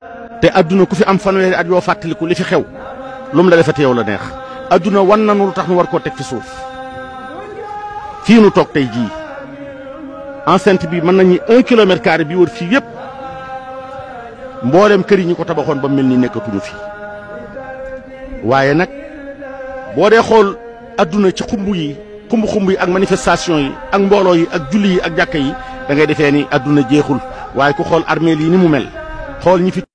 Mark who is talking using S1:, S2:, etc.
S1: te adduna ku fi am fanweeri at yoo fàttaliku li fi xew lu mu la defate yow la neex adduna wan nanu lu tax nu war koo teg fi suuf fii nu toog tey jii enceinte bi mën nañu 1 kilomètre carré bi wër fii yëpp mboolem kër yi ñu ko tabaxoon ba mel ni nekkatuñu fi waaye nag boo dee xool adduna ci xumb yi ak manifestation yi ak mbooloo yi ak julli yi ak jàkka yi da ngay defee ni adduna jeexul waaye ku xool armeel yi ni mu mel xool ñi fi